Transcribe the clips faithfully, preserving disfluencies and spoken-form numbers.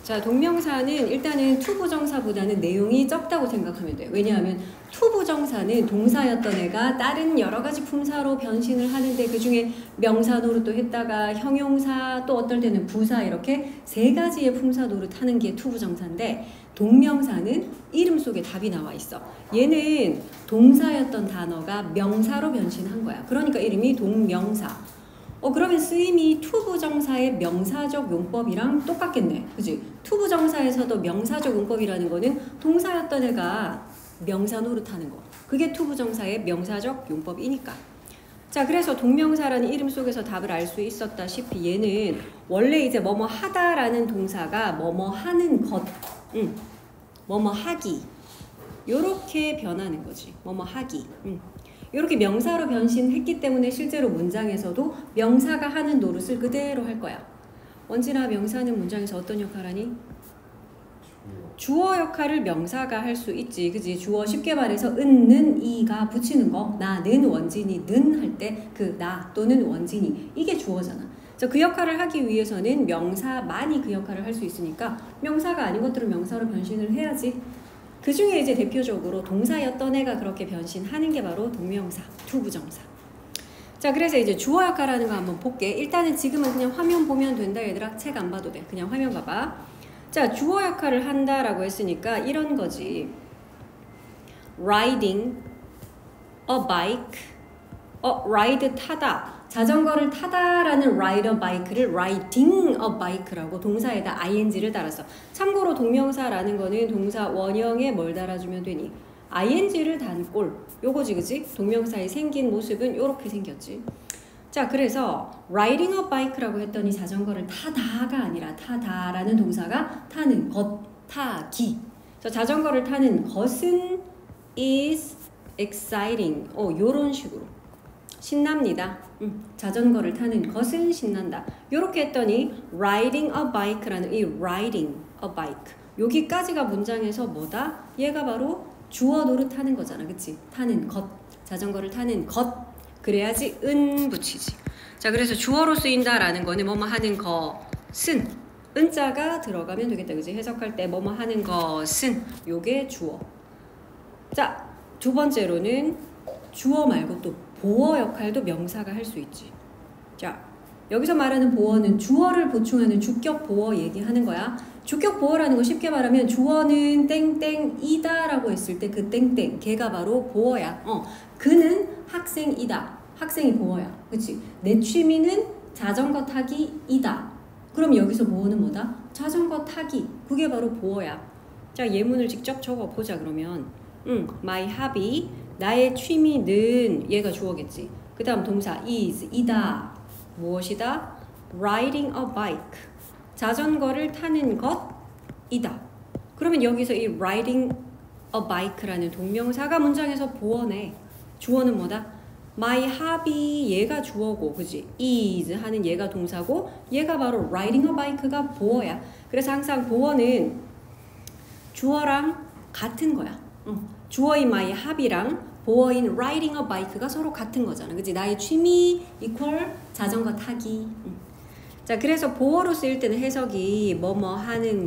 자, 동명사는 일단은 투부정사보다는 내용이 적다고 생각하면 돼요. 왜냐하면 투부정사는 동사였던 애가 다른 여러 가지 품사로 변신을 하는데 그 중에 명사 노릇도 했다가 형용사 또 어떨 때는 부사 이렇게 세 가지의 품사 노릇하는 게 투부정사인데 동명사는 이름 속에 답이 나와 있어. 얘는 동사였던 단어가 명사로 변신한 거야. 그러니까 이름이 동명사. 어 그러면 쓰임이 투부정사의 명사적 용법이랑 똑같겠네. 그지? 투부정사에서도 명사적 용법이라는 거는 동사였던 애가 명사 노릇하는 거. 그게 투부정사의 명사적 용법이니까. 자, 그래서 동명사라는 이름 속에서 답을 알 수 있었다시피 얘는 원래 이제 뭐뭐 하다라는 동사가 뭐뭐 하는 것, 음, 뭐뭐 하기 요렇게 변하는 거지. 뭐뭐 하기. 음. 이렇게 명사로 변신했기 때문에 실제로 문장에서도 명사가 하는 노릇을 그대로 할 거야. 원진아, 명사는 문장에서 어떤 역할을 하니? 주어 역할을 명사가 할 수 있지. 그지? 주어 쉽게 말해서 은, 는, 이가 붙이는 거. 나는 원진이, 는 할 때 그 나 또는 원진이 이게 주어잖아. 그래서 그 역할을 하기 위해서는 명사만이 그 역할을 할 수 있으니까 명사가 아닌 것들은 명사로 변신을 해야지. 그 중에 이제 대표적으로 동사였던 애가 그렇게 변신하는 게 바로 동명사, 투부정사. 자, 그래서 이제 주어 역할하는 거 한번 볼게. 일단은 지금은 그냥 화면 보면 된다 얘들아. 책 안 봐도 돼. 그냥 화면 봐봐. 자, 주어 역할을 한다라고 했으니까 이런 거지. Riding a bike. 어, ride 타다. 자전거를 타다라는 ride a bike를 riding a bike라고 동사에다 ing를 달았어. 참고로 동명사라는 거는 동사 원형에 뭘 달아주면 되니? ing를 단 꼴. 요거지, 그지? 동명사의 생긴 모습은 요렇게 생겼지. 자, 그래서 riding a bike라고 했더니 자전거를 타다가 아니라 타다라는 동사가 타는 것, 타기. 그래서 자전거를 타는 것은 is exciting. 어, 요런 식으로. 신납니다. 음, 자전거를 타는 것은 신난다. 요렇게 했더니 riding a bike라는 이 riding a bike 여기까지가 문장에서 뭐다? 얘가 바로 주어 노릇하는 거잖아. 그치? 타는 것. 자전거를 타는 것. 그래야지 은 붙이지. 자, 그래서 주어로 쓰인다라는 거는 뭐뭐 하는 것은 은자가 들어가면 되겠다. 그치? 해석할 때 뭐뭐 하는 것은 요게 주어. 자, 두 번째로는 주어 말고 또 보어 역할도 명사가 할 수 있지. 자, 여기서 말하는 보어는 주어를 보충하는 주격 보어 얘기하는 거야. 주격 보어라는 거 쉽게 말하면 주어는 땡땡이다 라고 했을 때 그 땡땡 걔가 바로 보어야. 어, 그는 학생이다. 학생이 보어야. 그치? 내 취미는 자전거 타기이다. 그럼 여기서 보어는 뭐다? 자전거 타기. 그게 바로 보어야. 자, 예문을 직접 적어보자 그러면. 음, my hobby 나의 취미는 얘가 주어겠지. 그 다음 동사 is, 이다. 무엇이다? riding a bike. 자전거를 타는 것이다. 그러면 여기서 이 riding a bike라는 동명사가 문장에서 보어네. 주어는 뭐다? my hobby 얘가 주어고, 그지? is 하는 얘가 동사고 얘가 바로 riding a bike가 보어야. 그래서 항상 보어는 주어랑 같은 거야. 응. 주어인 my hobby랑 보어인 riding a bike가 서로 같은 거잖아. 그치? 나의 취미 equal 자전거 타기. 응. 자, 그래서 보어로 쓰일 때는 해석이 뭐뭐 하는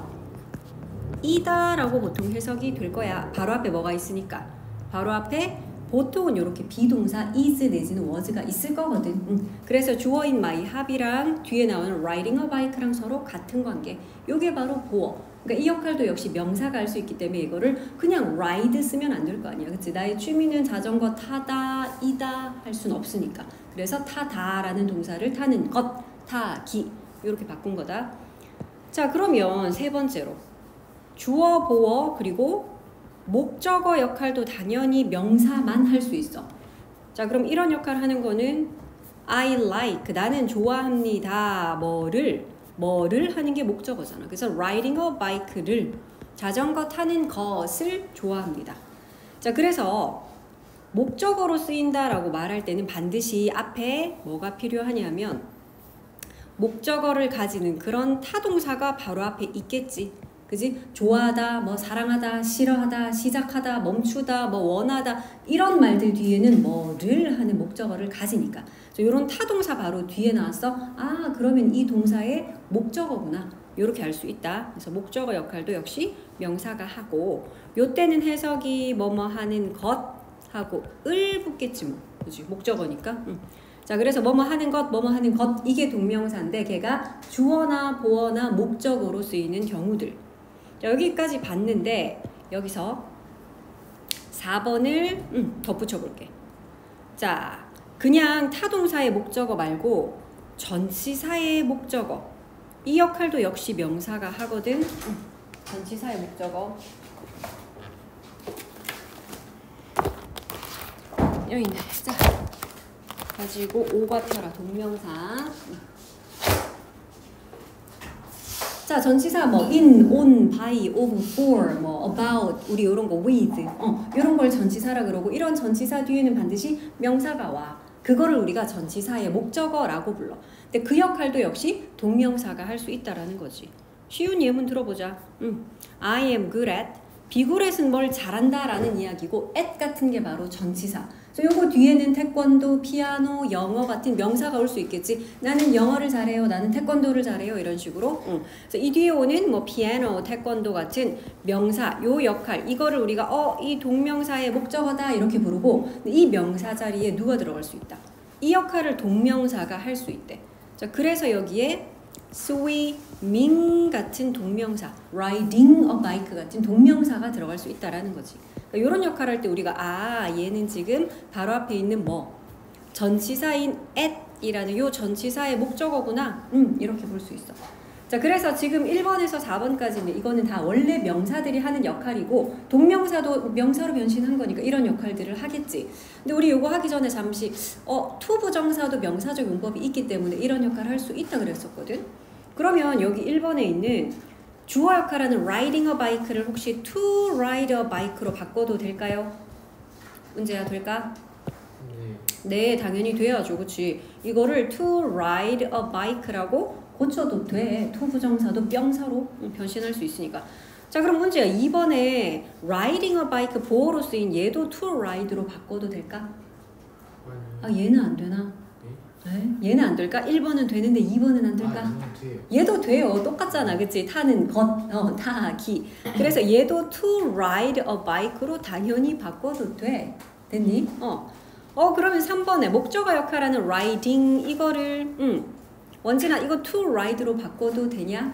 것이다 라고 보통 해석이 될 거야. 바로 앞에 뭐가 있으니까. 바로 앞에 보통은 이렇게 비동사 is 내지는 was가 있을 거거든. 응. 그래서 주어인 my hobby랑 뒤에 나오는 riding a bike랑 서로 같은 관계. 요게 바로 보어. 그러니까 이 역할도 역시 명사가 할 수 있기 때문에 이거를 그냥 ride 쓰면 안 될 거 아니야. 그치? 나의 취미는 자전거 타다, 이다 할 수는 없으니까. 그래서 타다라는 동사를 타는 것, 타기 이렇게 바꾼 거다. 자, 그러면 세 번째로 주어, 보어 그리고 목적어 역할도 당연히 명사만 할 수 있어. 자, 그럼 이런 역할을 하는 거는 I like 나는 좋아합니다. 뭐를 뭐를 하는 게 목적어잖아. 그래서 riding a bike를 자전거 타는 것을 좋아합니다. 자, 그래서 목적어로 쓰인다라고 말할 때는 반드시 앞에 뭐가 필요하냐면 목적어를 가지는 그런 타동사가 바로 앞에 있겠지. 그지? 좋아하다, 뭐 사랑하다, 싫어하다, 시작하다, 멈추다, 뭐 원하다 이런 말들 뒤에는 뭐를 하는 목적어를 가지니까 이런 타동사 바로 뒤에 나왔어. 아, 그러면 이 동사의 목적어구나. 이렇게 할 수 있다. 그래서 목적어 역할도 역시 명사가 하고 요때는 해석이 뭐뭐 하는 것 하고 을 붙겠지 뭐. 그치? 목적어니까. 응. 자, 그래서 뭐뭐 하는 것, 뭐뭐 하는 것 이게 동명사인데 걔가 주어나 보어나 목적어로 쓰이는 경우들. 자, 여기까지 봤는데 여기서 사 번을 음, 덧붙여 볼게. 자, 그냥 타동사의 목적어 말고 전치사의 목적어 이 역할도 역시 명사가 하거든. 음, 전치사의 목적어 여기 있네. 자, 가지고 오가 펴라 동명사. 자, 전치사 뭐 in, on, by, of, for, 뭐 about, 우리 이런 거 with, 어, 이런 걸 전치사라 그러고 이런 전치사 뒤에는 반드시 명사가 와. 그거를 우리가 전치사의 목적어라고 불러. 근데 그 역할도 역시 동명사가 할 수 있다라는 거지. 쉬운 예문 들어보자. 음, I am good at. be good at은 뭘 잘한다라는 이야기고 at 같은 게 바로 전치사. 그래서 요거 뒤에는 태권도, 피아노, 영어 같은 명사가 올 수 있겠지. 나는 영어를 잘해요. 나는 태권도를 잘해요. 이런 식으로. 응. 그래서 이 뒤에 오는 뭐 피아노, 태권도 같은 명사, 요 역할 이거를 우리가 어, 이 동명사의 목적어다 이렇게 부르고 이 명사 자리에 누가 들어갈 수 있다. 이 역할을 동명사가 할 수 있대. 자, 그래서 여기에 swimming 같은 동명사, riding a bike 같은 동명사가 들어갈 수 있다라는 거지. 그러니까 이런 역할을 할 때 우리가 아 얘는 지금 바로 앞에 있는 뭐 전치사인 at이라는 요 전치사의 목적어구나. 음 이렇게 볼 수 있어. 자, 그래서 지금 일 번에서 사 번까지는 이거는 다 원래 명사들이 하는 역할이고 동명사도 명사로 변신한 거니까 이런 역할들을 하겠지. 근데 우리 요거 하기 전에 잠시 어 투부정사도 명사적 용법이 있기 때문에 이런 역할을 할 수 있다 그랬었거든. 그러면 여기 일 번에 있는 주어 역할하는 riding a bike를 혹시 to ride a bike로 바꿔도 될까요? 문제야 될까? 네. 네, 당연히 돼야죠. 그치? 이거를 to ride a bike라고 고쳐도 돼. to 부정사도 명사로 변신할 수 있으니까. 자, 그럼 문제야. 이 번에 riding a bike 보어로 쓰인 얘도 to ride로 바꿔도 될까? 아, 얘는 안 되나? 네? 얘는 안 될까? 일 번은 되는데 이 번은 안 될까? 아, 얘도 돼요. 똑같잖아. 그치? 타는 것, 어, 타기. 그래서 얘도 to ride a bike로 당연히 바꿔도 돼. 됐니? 어. 어, 그러면 삼 번에 목적어 역할하는 riding 이거를 음, 원진아 이거 to ride로 바꿔도 되냐?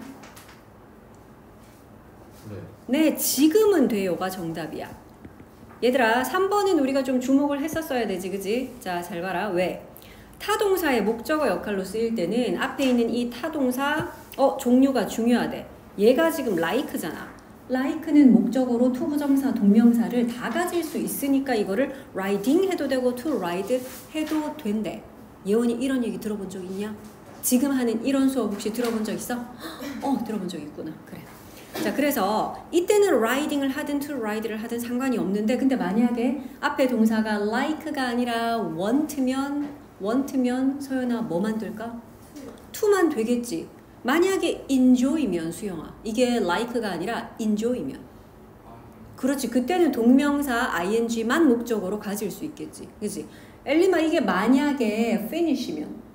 네. 네, 지금은 돼요가 정답이야. 얘들아, 삼 번은 우리가 좀 주목을 했었어야 되지, 그지? 자, 잘 봐라. 왜? 타동사의 목적어 역할로 쓰일 때는 앞에 있는 이 타동사 어 종류가 중요하대. 얘가 지금 like잖아. like는 목적어로 to 부정사, 동명사를 다 가질 수 있으니까 이거를 riding 해도 되고 to ride 해도 된대. 예원이 이런 얘기 들어본 적 있냐? 지금 하는 이런 수업 혹시 들어본 적 있어? 어, 들어본 적 있구나. 그래. 자, 그래서 이때는 riding을 하든 to ride를 하든 상관이 없는데 근데 만약에 앞에 동사가 like가 아니라 want면 want면 서연아 뭐 만들까? to만 되겠지. 만약에 enjoy면 수영아 이게 like가 아니라 enjoy면 그렇지. 그때는 동명사 ing만 목적어로 가질 수 있겠지. 그치? 엘리마 이게 만약에 finish면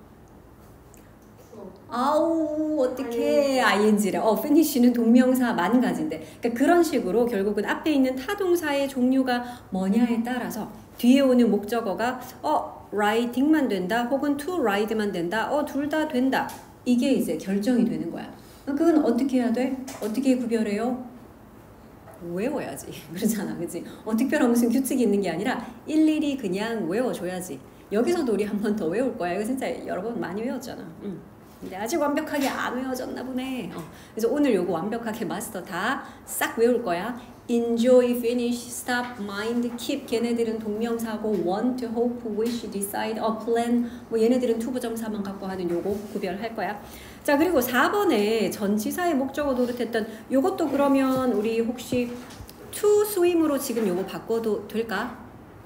아우 어떡해 ing래. 어 finish는 동명사만 가진대. 그러니까 그런 식으로 결국은 앞에 있는 타동사의 종류가 뭐냐에 따라서 뒤에 오는 목적어가 어 riding만 된다 혹은 to ride만 된다. 어 둘 다 된다. 이게 이제 결정이 되는 거야. 그건 어떻게 해야 돼? 어떻게 구별해요? 외워야지. 그렇잖아. 그치? 어, 특별한 무슨 규칙이 있는 게 아니라 일일이 그냥 외워줘야지. 여기서도 우리 한 번 더 외울 거야. 이거 진짜 여러 번 많이 외웠잖아. 응. 근데 아직 완벽하게 안 외워졌나 보네. 어. 그래서 오늘 요거 완벽하게 마스터 다 싹 외울 거야. enjoy, finish, stop, mind, keep 걔네들은 동명사고 want, hope, wish, decide, a plan 뭐 얘네들은 투부정사만 갖고 하는 요거 구별할 거야. 자, 그리고 사 번에 전치사의 목적어 노릇했던 요것도 그러면 우리 혹시 to swim으로 지금 요거 바꿔도 될까?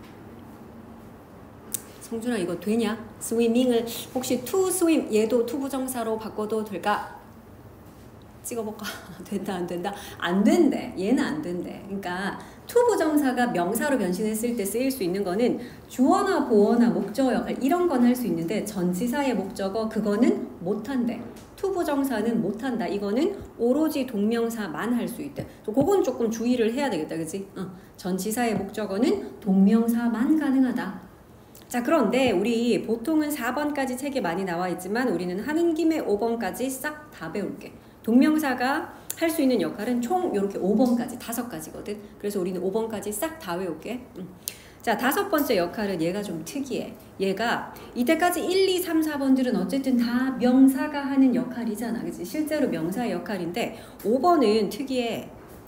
성준아 이거 되냐? swimming을 혹시 to swim 얘도 투부정사로 바꿔도 될까? 찍어볼까? 된다 안 된다? 안 된대. 얘는 안 된대. 그러니까 to 부정사가 명사로 변신했을 때 쓰일 수 있는 거는 주어나 보어나 목적어 역할 이런 건 할 수 있는데 전치사의 목적어 그거는 못한대. to 부정사는 못한다. 이거는 오로지 동명사만 할 수 있대. 그건 조금 주의를 해야 되겠다. 그치? 어. 전치사의 목적어는 동명사만 가능하다. 자, 그런데 우리 보통은 사 번까지 책에 많이 나와 있지만 우리는 하는 김에 오 번까지 싹 다 배울게. 동명사가 할 수 있는 역할은 총 이렇게 오 번까지, 다섯 가지거든. 그래서 우리는 오 번까지 싹 다 외울게. 응. 자, 다섯 번째 역할은 얘가 좀 특이해. 얘가 이때까지 일, 이, 삼, 사 번들은 어쨌든 다 명사가 하는 역할이잖아. 그치? 실제로 명사의 역할인데 오 번은 특이해.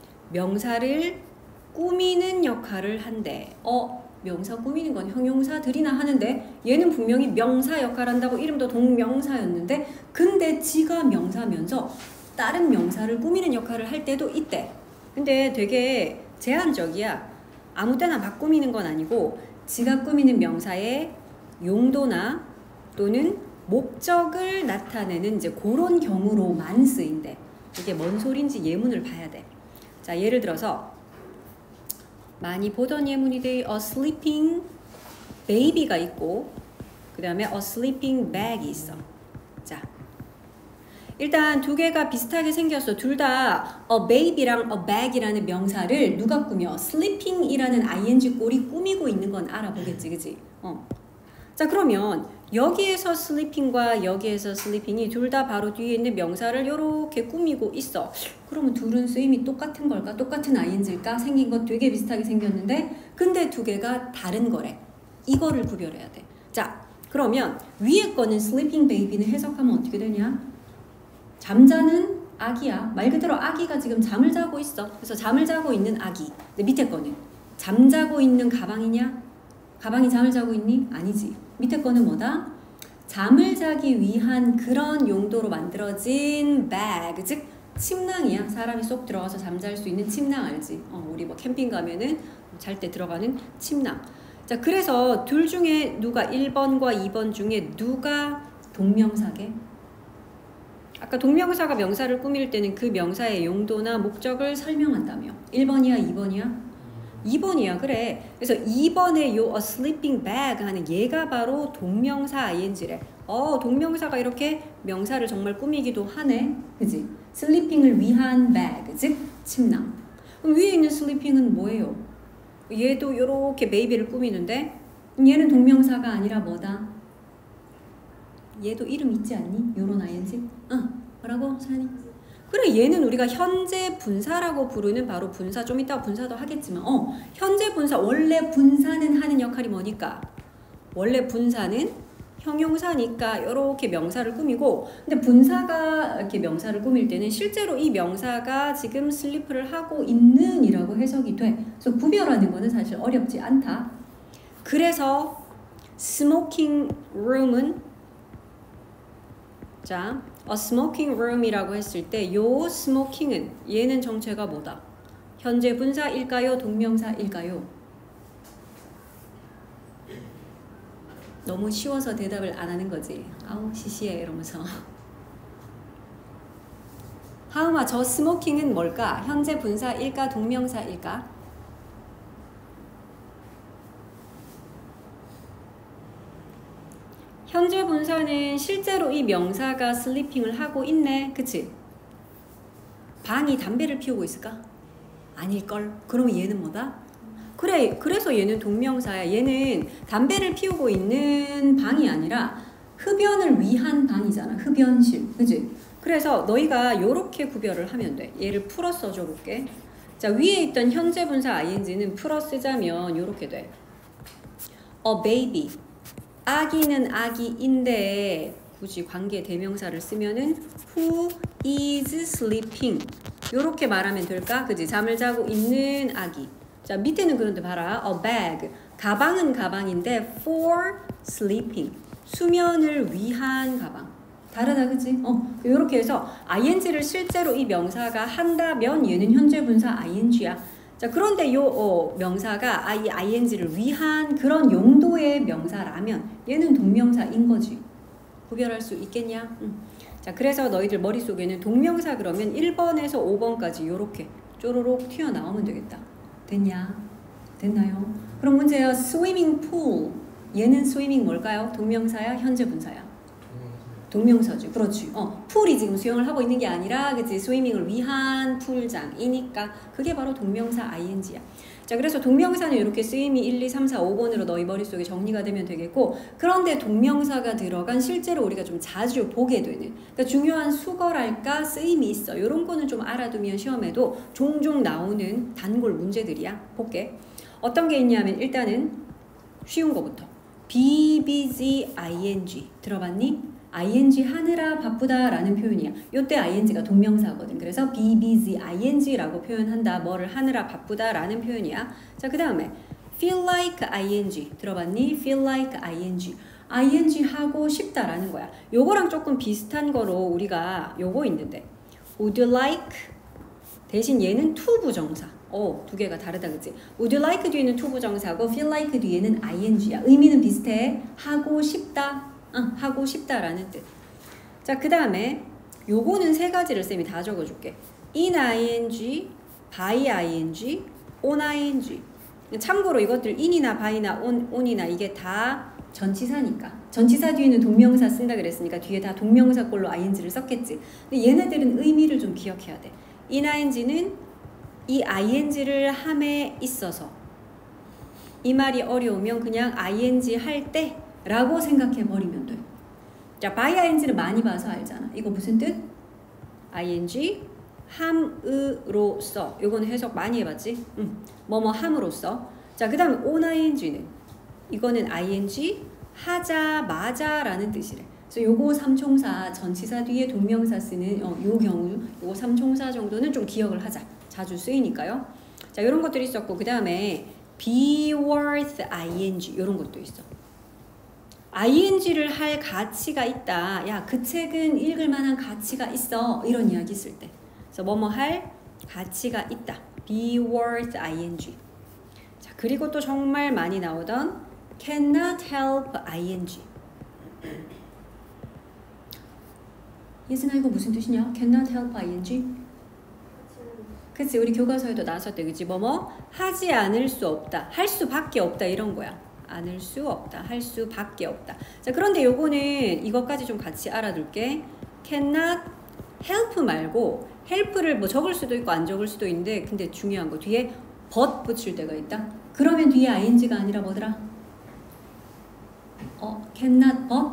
명사를 꾸미는 역할을 한대. 어? 명사 꾸미는 건 형용사들이나 하는데 얘는 분명히 명사 역할 한다고 이름도 동명사였는데 근데 지가 명사면서 다른 명사를 꾸미는 역할을 할 때도 있대. 근데 되게 제한적이야. 아무 때나 막 꾸미는 건 아니고 지가 꾸미는 명사의 용도나 또는 목적을 나타내는 이제 그런 경우로만 쓰인대. 이게 뭔 소린지 예문을 봐야 돼. 자, 예를 들어서 많이 보던 예문인데 a sleeping baby가 있고 그 다음에 a sleeping bag이 있어. 자, 일단 두 개가 비슷하게 생겼어. 둘 다 a baby랑 a bag이라는 명사를 누가 꾸며? sleeping이라는 ing 꼴이 꾸미고 있는 건 알아보겠지, 그치? 어. 자, 그러면 여기에서 sleeping과 여기에서 sleeping이 둘 다 바로 뒤에 있는 명사를 이렇게 꾸미고 있어. 그러면 둘은 쓰임이 똑같은 걸까? 똑같은 ing일까? 생긴 것 되게 비슷하게 생겼는데 근데 두 개가 다른 거래. 이거를 구별해야 돼. 자, 그러면 위에 거는 sleeping baby는 해석하면 어떻게 되냐? 잠자는 아기야. 말 그대로 아기가 지금 잠을 자고 있어. 그래서 잠을 자고 있는 아기. 근데 밑에 거는 잠자고 있는 가방이냐? 가방이 잠을 자고 있니? 아니지. 밑에 거는 뭐다? 잠을 자기 위한 그런 용도로 만들어진 bag, 즉 침낭이야. 사람이 쏙 들어가서 잠잘 수 있는 침낭 알지? 어, 우리 뭐 캠핑 가면은 잘 때 들어가는 침낭. 자, 그래서 둘 중에 누가 일 번과 이 번 중에 누가 동명사게? 아까 동명사가 명사를 꾸밀 때는 그 명사의 용도나 목적을 설명한다며. 일 번이야, 이 번이야? 이 번이야. 그래. 그래서 이 번에 요 a sleeping bag 하는 얘가 바로 동명사 아이엔지래. 어, 동명사가 이렇게 명사를 정말 꾸미기도 하네. 그지? 슬리핑을 위한 bag, 즉 침낭. 그럼 위에 있는 슬리핑은 뭐예요? 얘도 요렇게 베이비를 꾸미는데 얘는 동명사가 아니라 뭐다? 얘도 이름 있지 않니? 요런 아이엔지? 어, 뭐라고? 사연이? 그래, 얘는 우리가 현재 분사라고 부르는 바로 분사, 좀 이따가 분사도 하겠지만 어, 현재 분사, 원래 분사는 하는 역할이 뭐니까? 원래 분사는 형용사니까 이렇게 명사를 꾸미고 근데 분사가 이렇게 명사를 꾸밀 때는 실제로 이 명사가 지금 슬리프를 하고 있는 이라고 해석이 돼. 그래서 구별하는 거는 사실 어렵지 않다. 그래서 smoking room은 자, a smoking room이라고 했을 때 요 smoking은 얘는 정체가 뭐다? 현재 분사일까요? 동명사일까요? 너무 쉬워서 대답을 안 하는 거지. 아우 시시해 이러면서. 하음아, 저 smoking은 뭘까? 현재 분사일까? 동명사일까? 현재 분사는 실제로 이 명사가 슬리핑을 하고 있네. 그치? 방이 담배를 피우고 있을까? 아닐걸? 그러면 얘는 뭐다? 그래, 그래서 얘는 동명사야. 얘는 담배를 피우고 있는 방이 아니라 흡연을 위한 방이잖아. 흡연실. 그치? 그래서 너희가 요렇게 구별을 하면 돼. 얘를 풀어 써줘 볼게. 자, 위에 있던 현재 분사 ing는 풀어 쓰자면 요렇게 돼. A baby. 아기는 아기인데 굳이 관계 대명사를 쓰면은 who is sleeping 요렇게 말하면 될까? 그지? 잠을 자고 있는 아기. 자, 밑에는 그런데 봐라. a bag. 가방은 가방인데 for sleeping. 수면을 위한 가방. 다르다, 그지? 어, 요렇게 해서 ing를 실제로 이 명사가 한다면 얘는 현재 분사 ing야. 자, 그런데 요 어, 명사가 아, 이 ing를 위한 그런 용도의 명사라면 얘는 동명사인 거지. 구별할 수 있겠냐? 응. 자, 그래서 너희들 머릿속에는 동명사 그러면 일 번에서 오 번까지 요렇게 쪼로록 튀어나오면 되겠다. 됐냐? 됐나요? 그럼 문제야. swimming pool. 얘는 swimming 뭘까요? 동명사야? 현재 분사야? 동명사지. 그렇지. 어, 풀이 지금 수영을 하고 있는 게 아니라 그치? 스위밍을 위한 풀장이니까 그게 바로 동명사 아이엔지야. 자, 그래서 동명사는 이렇게 쓰임이 일, 이, 삼, 사, 오 번으로 너희 머릿속에 정리가 되면 되겠고, 그런데 동명사가 들어간 실제로 우리가 좀 자주 보게 되는, 그러니까 중요한 수거랄까 쓰임이 있어. 이런 거는 좀 알아두면 시험에도 종종 나오는 단골 문제들이야. 볼게. 어떤 게 있냐면 일단은 쉬운 거부터. be busy ing 들어봤니? ing 하느라 바쁘다라는 표현이야. 요때 ing가 동명사거든. 그래서 be busy ing라고 표현한다. 뭐를 하느라 바쁘다라는 표현이야. 자, 그 다음에 feel like ing 들어봤니? feel like ing ing 하고 싶다라는 거야. 요거랑 조금 비슷한 거로 우리가 요거 있는데 would you like 대신 얘는 to 부정사. 어, 두 개가 다르다 그치? would you like 뒤에는 to 부정사고 feel like 뒤에는 ing야. 의미는 비슷해. 하고 싶다. 응, 하고 싶다라는 뜻. 자, 그 다음에 요거는 세 가지를 쌤이 다 적어줄게. in ing, by ing, on ing. 참고로 이것들 in이나 by나 on, on이나 이게 다 전치사니까. 전치사 뒤에는 동명사 쓴다 그랬으니까 뒤에 다 동명사 꼴로 ing를 썼겠지. 근데 얘네들은 의미를 좀 기억해야 돼. in ing는 이 ing를 함에 있어서 이 말이 어려우면 그냥 ing 할 때 라고 생각해버리면 돼. 자, by ing는 많이 봐서 알잖아. 이거 무슨 뜻? ing 함으로써. 요거는 해석 많이 해봤지? 응. 뭐뭐 함으로써. 자, 그 다음에 on ing는 이거는 ing 하자마자 라는 뜻이래. 그래서 요거 삼총사 전치사 뒤에 동명사 쓰는 어, 요 경우 요거 삼총사 정도는 좀 기억을 하자. 자주 쓰이니까요. 자, 요런 것들이 있었고 그 다음에 be worth ing 요런 것도 있어. ing를 할 가치가 있다. 야, 그 책은 읽을 만한 가치가 있어. 이런 이야기 있을 때. 그래서 뭐뭐 할 가치가 있다. be worth ing. 자, 그리고 또 정말 많이 나오던 cannot help ing. 예진아 이거 무슨 뜻이냐? cannot help ing? 그치, 우리 교과서에도 나왔었대. 그치? 뭐뭐 하지 않을 수 없다. 할 수밖에 없다 이런 거야. 않을 수 없다. 할 수밖에 없다. 자, 그런데 요거는 이것까지 좀 같이 알아둘게. cannot help 말고 help를 뭐 적을 수도 있고 안 적을 수도 있는데 근데 중요한 거 뒤에 but 붙일 때가 있다. 그러면 뒤에 ing가 아니라 뭐더라? 어, cannot but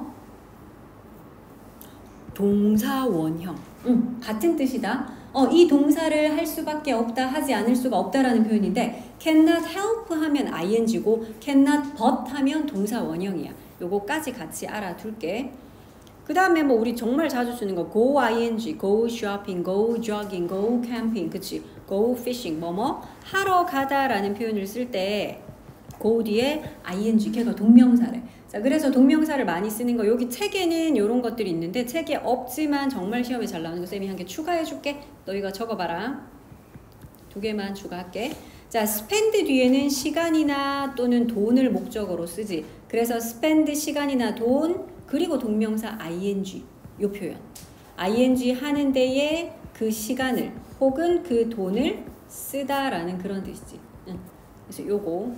동사 원형. 응, 같은 뜻이다. 어, 이 동사를 할 수밖에 없다, 하지 않을 수가 없다라는 표현인데 cannot help 하면 ing고 cannot but 하면 동사 원형이야. 요거까지 같이 알아둘게. 그 다음에 뭐 우리 정말 자주 쓰는 거 go ing, go shopping, go jogging, go camping, 그치? go fishing, 뭐뭐 하러 가다라는 표현을 쓸 때 go 뒤에 ing, 걔가 동명사래. 자, 그래서 동명사를 많이 쓰는 거 여기 책에는 이런 것들이 있는데 책에 없지만 정말 시험에 잘 나오는 거 쌤이 한 개 추가해 줄게. 너희가 적어봐라. 두 개만 추가할게. 자, spend 뒤에는 시간이나 또는 돈을 목적어로 쓰지. 그래서 spend 시간이나 돈 그리고 동명사 ing 요 표현. ing 하는 데에 그 시간을 혹은 그 돈을 쓰다라는 그런 뜻이지. 응. 그래서 요거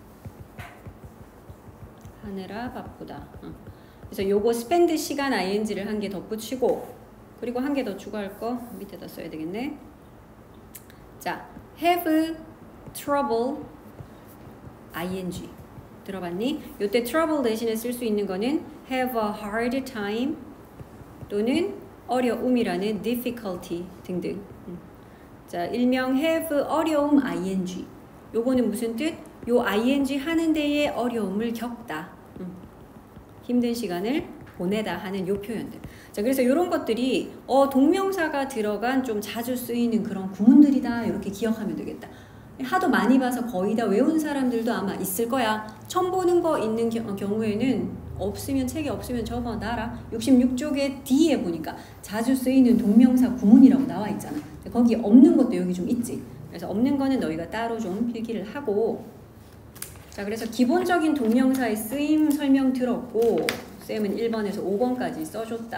하느라 바쁘다. 어. 그래서 요거 spend 시간 ing를 한 개 덧붙이고 그리고 한 개 더 추가할 거 밑에다 써야 되겠네. 자, have trouble ing 들어봤니? 요때 trouble 대신에 쓸 수 있는 거는 have a hard time 또는 어려움이라는 difficulty 등등. 음. 자, 일명 have 어려움 ing 요거는 무슨 뜻? 요 ing 하는 데에 어려움을 겪다. 음. 힘든 시간을 보내다 하는 요 표현들. 자, 그래서 요런 것들이 어, 동명사가 들어간 좀 자주 쓰이는 그런 구문들이다. 이렇게 기억하면 되겠다. 하도 많이 봐서 거의 다 외운 사람들도 아마 있을 거야. 처음 보는 거 있는 겨, 경우에는 없으면 책에 없으면 적어놔라. 육십육 쪽에 D에 보니까 자주 쓰이는 동명사 구문이라고 나와 있잖아. 거기 없는 것도 여기 좀 있지. 그래서 없는 거는 너희가 따로 좀 필기를 하고. 자, 그래서 기본적인 동명사의 쓰임 설명 들었고 쌤은 일 번에서 오 번까지 써줬다.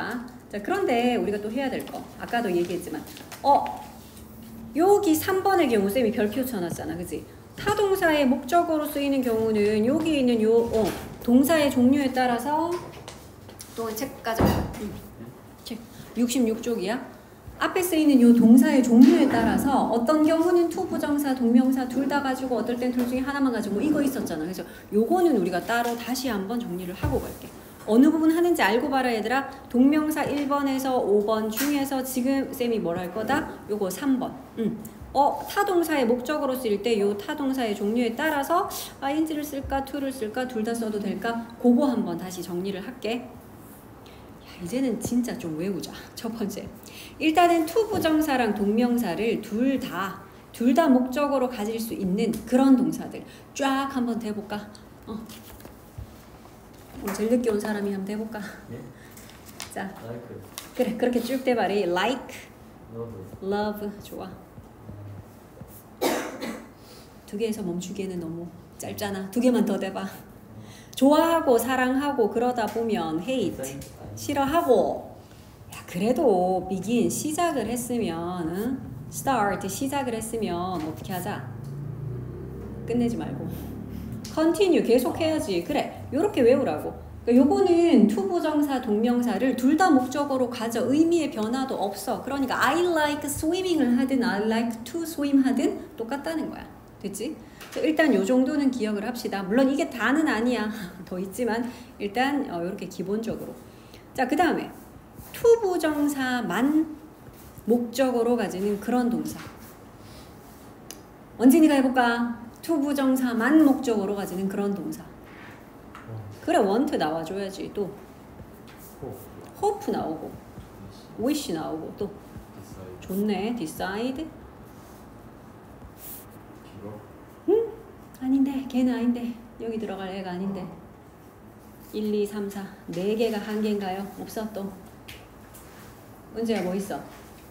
자, 그런데 우리가 또 해야 될 거. 아까도 얘기했지만, 어, 여기 삼 번의 경우 쌤이 별표 쳐놨잖아, 그지? 타동사의 목적어로 쓰이는 경우는 여기 있는 요 어, 동사의 종류에 따라서 또 책 가져와. 응. 책 육십육 쪽이야. 앞에 쓰이는 요 동사의 종류에 따라서 어떤 경우는 to 부정사, 동명사 둘 다 가지고 어떨 땐 둘 중에 하나만 가지고 뭐 이거 있었잖아. 그래서 요거는 우리가 따로 다시 한번 정리를 하고 갈게. 어느 부분 하는지 알고 봐라 얘들아. 동명사 일 번에서 오 번 중에서 지금 쌤이 뭘 할 거다? 요거 삼 번. 응. 어, 타동사의 목적으로 쓸 때 요 타동사의 종류에 따라서 아이엔지를 쓸까, to를 쓸까, 둘 다 써도 될까? 그거 한번 다시 정리를 할게. 야, 이제는 진짜 좀 외우자. 첫 번째. 일단은 to 부정사랑 동명사를 둘 다, 둘 다 목적으로 가질 수 있는 그런 동사들 쫙 한번 대볼까? 어. 제일 늦게 온 사람이 한번 해볼까? 예? 자, like, 그래 그렇게 쭉 대봐리. like, love, love, 좋아. 두 개에서 멈추기에는 너무 짧잖아. 두 개만 더 대봐. 좋아하고 사랑하고 그러다 보면 hate, 싫어하고. 야, 그래도 begin 시작을 했으면 응? start 시작을 했으면 어떻게 하자? 끝내지 말고 continue 계속 해야지. 그래, 요렇게 외우라고. 그러니까 요거는 to 부정사, 동명사를 둘 다 목적어로 가져. 의미의 변화도 없어. 그러니까 I like swimming을 하든 I like to swim 하든 똑같다는 거야. 됐지? 일단 요 정도는 기억을 합시다. 물론 이게 다는 아니야. 더 있지만 일단 어, 요렇게 기본적으로. 자, 그 다음에 to 부정사만 목적어로 가지는 그런 동사. 원진이가 해볼까? to 부정사만 목적어로 가지는 그런 동사. 그래, want 나와줘야지. 또 hope 나오고 wish 나오고 또 좋네. decide. 응? 아닌데 걔는 아닌데 여기 들어갈 애가 아닌데. 일, 이, 삼, 사 네 개가 한 개인가요? 없어 또. 은재야 뭐 있어?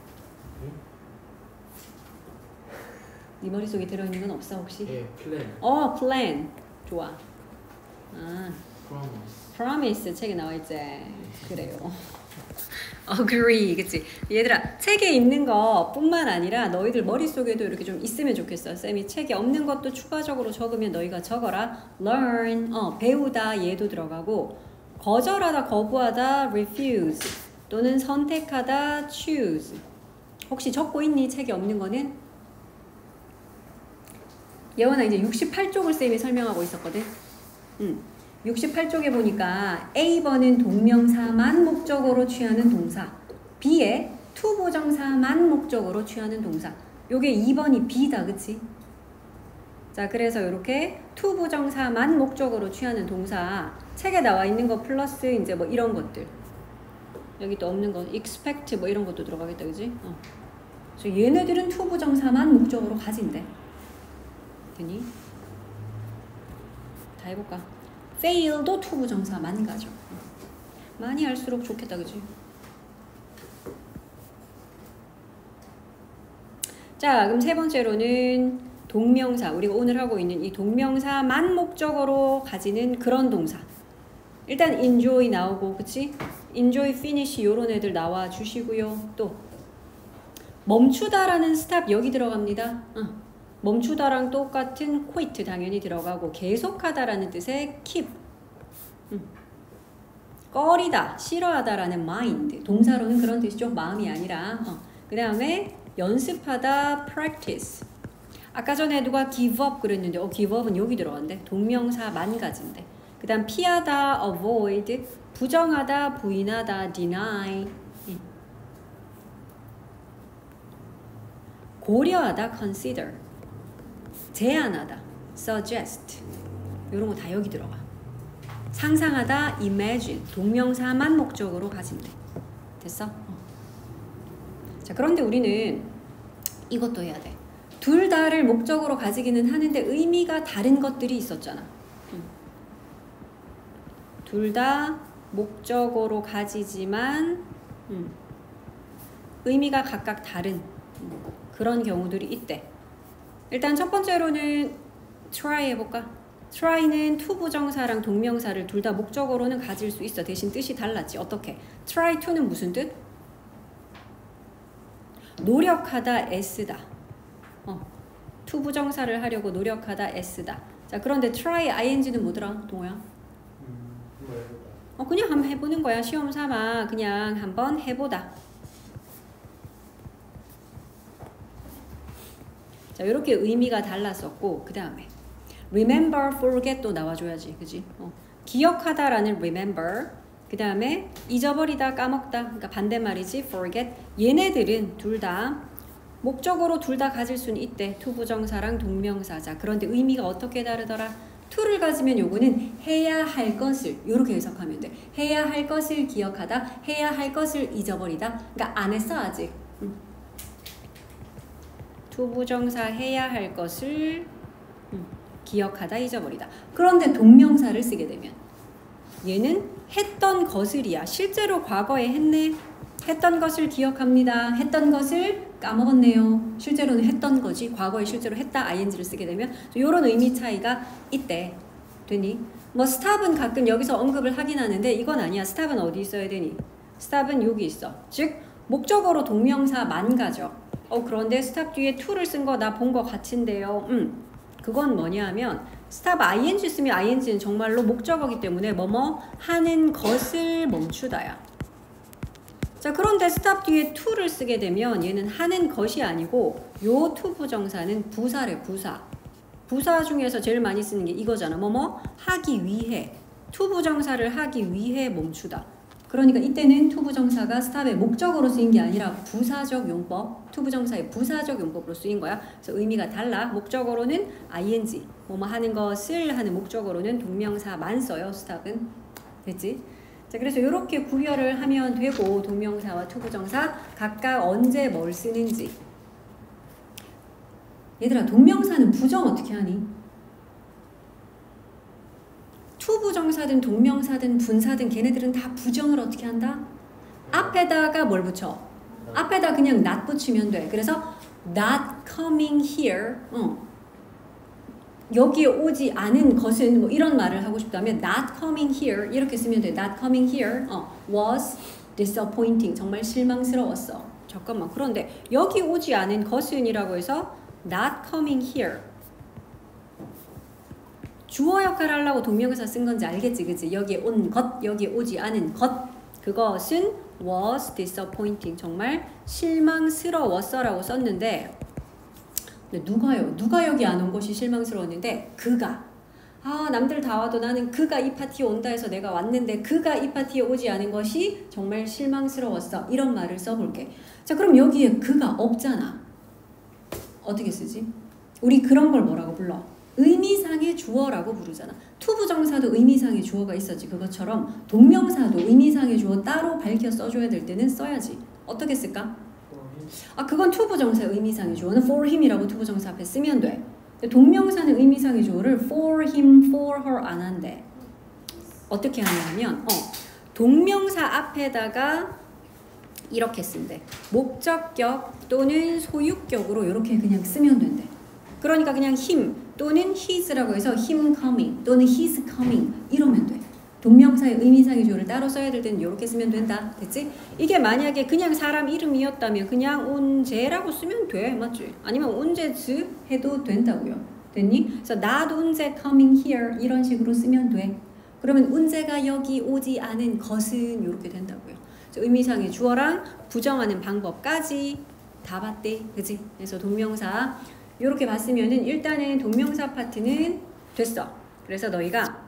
네 머릿속에 들어있는 건 없어 혹시? 예, plan, 어, plan. 좋아. 아, promise, promise 책에 나와있지. 그래요. agree, 그치? 얘들아, 책에 있는 거 뿐만 아니라 너희들 머릿속에도 이렇게 좀 있으면 좋겠어. 쌤이 책에 없는 것도 추가적으로 적으면 너희가 적어라. learn, 어, 배우다 얘도 들어가고, 거절하다, 거부하다, refuse, 또는 선택하다, choose. 혹시 적고 있니? 책에 없는 거는? 예원아, 이제 육십팔 쪽을 쌤이 설명하고 있었거든. 응. 육십팔 쪽에 보니까 A 번은 동명사만 목적어로 취하는 동사, B에 to 부정사만 목적어로 취하는 동사. 요게 이 번이 B다, 그치? 자, 그래서 이렇게 to 부정사만 목적어로 취하는 동사 책에 나와 있는 거 플러스 이제 뭐 이런 것들. 여기 또 없는 거 expect 뭐 이런 것도 들어가겠다, 그치? 어. 그래서 얘네들은 to 부정사만 목적어로 가진대. 되니? 다 해볼까? fail도 to 부정사만 가죠. 많이 할수록 좋겠다, 그치? 자, 그럼 세 번째로는 동명사. 우리가 오늘 하고 있는 이 동명사만 목적어로 가지는 그런 동사. 일단 enjoy 나오고, 그치? enjoy, finish 요런 애들 나와 주시고요. 또 멈추다라는 stop 여기 들어갑니다. 어. 멈추다랑 똑같은 quit 당연히 들어가고, 계속하다라는 뜻의 keep. 음. 꺼리다, 싫어하다라는 mind. 동사로는 그런 뜻이죠. 마음이 아니라. 어. 그 다음에 연습하다, practice. 아까 전에 누가 give up 그랬는데, 어, give up은 여기 들어간대. 동명사만 가진대. 그 다음 피하다, avoid. 부정하다, 부인하다, deny. 음. 고려하다, consider. 제안하다, suggest. 이런 거 다 여기 들어가. 상상하다, imagine. 동명사만 목적으로 가진대. 됐어? 어. 자, 그런데 우리는 이것도 해야 돼. 둘 다를 목적으로 가지기는 하는데 의미가 다른 것들이 있었잖아. 응. 둘 다 목적어로 가지지만 응. 의미가 각각 다른 응. 그런 경우들이 있대. 일단 첫 번째로는 try 해볼까? try는 투부정사랑 동명사를 둘 다 목적어로는 가질 수 있어. 대신 뜻이 달랐지. 어떻게? try to는 무슨 뜻? 노력하다, 애쓰다. 어, 투부정사를 하려고 노력하다, 애쓰다. 자, 그런데 try ing는 뭐더라, 동호야? 음, 어, 그냥 한번 해보는 거야. 시험 삼아 그냥 한번 해보다. 자, 이렇게 의미가 달랐었고, 그 다음에 remember, forget도 나와줘야지, 그지? 어, 기억하다라는 remember, 그 다음에 잊어버리다, 까먹다, 그러니까 반대말이지, forget. 얘네들은 둘 다 목적어로 둘 다 가질 수는 있대. 투부정사랑 동명사자. 그런데 의미가 어떻게 다르더라? to를 가지면 요거는 해야 할 것을, 요렇게 해석하면 돼. 해야 할 것을 기억하다, 해야 할 것을 잊어버리다. 그러니까 안 했어 아직. 음. 투부정사 해야 할 것을 음, 기억하다, 잊어버리다. 그런데 동명사를 쓰게 되면 얘는 했던 것을이야. 실제로 과거에 했네. 했던 것을 기억합니다. 했던 것을 까먹었네요. 실제로는 했던 거지. 과거에 실제로 했다 아이엔지를 쓰게 되면 이런 의미 차이가 있대. 되니? 뭐 stop은 가끔 여기서 언급을 하긴 하는데 이건 아니야. stop은 어디 있어야 되니? stop은 여기 있어. 즉 목적어로 동명사만 가죠. 어 그런데 stop 뒤에 to를 쓴 거 나 본 거 같은데요. 음, 그건 뭐냐 하면 stop ing 쓰면 ing는 정말로 목적어기 때문에 뭐뭐 하는 것을 멈추다야. 자, 그런데 stop 뒤에 to를 쓰게 되면 얘는 하는 것이 아니고 요 to 부정사는 부사래, 부사. 부사 중에서 제일 많이 쓰는 게 이거잖아. 뭐뭐 하기 위해. to 부정사를 하기 위해 멈추다. 그러니까 이때는 to 부정사가 stop의 목적으로 쓰인 게 아니라 부사적 용법, to 부정사의 부사적 용법으로 쓰인 거야. 그래서 의미가 달라. 목적어로는 ing, 뭐뭐 하는 것을 하는 목적어로는 동명사만 써요. stop은. 됐지? 자, 그래서 이렇게 구별을 하면 되고 동명사와 투부정사 각각 언제 뭘 쓰는지. 얘들아, 동명사는 부정 어떻게 하니? 투부정사든 동명사든 분사든 걔네들은 다 부정을 어떻게 한다? 앞에다가 뭘 붙여? 앞에다 그냥 not 붙이면 돼. 그래서 not coming here. 어. 여기에 오지 않은 것은 뭐 이런 말을 하고 싶다면 not coming here 이렇게 쓰면 돼. not coming here 어, was disappointing. 정말 실망스러웠어. 잠깐만. 그런데 여기 오지 않은 것은 이라고 해서 not coming here. 주어 역할을 하려고 동명사 쓴 건지 알겠지, 그치? 여기에 온 것, 여기에 오지 않은 것. 그것은 was disappointing. 정말 실망스러웠어 라고 썼는데 근데 누가요? 누가 여기 안 온 것이 실망스러웠는데 그가. 아, 남들 다 와도 나는 그가 이 파티에 온다 해서 내가 왔는데 그가 이 파티에 오지 않은 것이 정말 실망스러웠어. 이런 말을 써볼게. 자, 그럼 여기에 그가 없잖아. 어떻게 쓰지? 우리 그런 걸 뭐라고 불러? 의미상의 주어라고 부르잖아. 투부정사도 의미상의 주어가 있었지. 그것처럼 동명사도 의미상의 주어 따로 밝혀 써줘야 될 때는 써야지. 어떻게 쓸까? 아, 그건 투부정사 의미상의 주어는 for him이라고 투부정사 앞에 쓰면 돼. 동명사는 의미상의 주어를 for him, for her 안 한대. 어떻게 하냐면 어, 동명사 앞에다가 이렇게 쓴대. 목적격 또는 소유격으로 이렇게 그냥 쓰면 된대. 그러니까 그냥 him 또는 his라고 해서 him coming 또는 his coming 이러면 돼. 동명사의 의미상의 주어를 따로 써야 될 때는 이렇게 쓰면 된다. 됐지? 이게 만약에 그냥 사람 이름이었다면 그냥 운제라고 쓰면 돼. 맞지? 아니면 운제즈 해도 된다고요. 됐니? 그래서 not 운제 coming here 이런 식으로 쓰면 돼. 그러면 운제가 여기 오지 않은 것은 이렇게 된다고요. 의미상의 주어랑 부정하는 방법까지 다 봤대. 그치? 그래서 동명사 이렇게 봤으면은 일단은 동명사 파트는 됐어. 그래서 너희가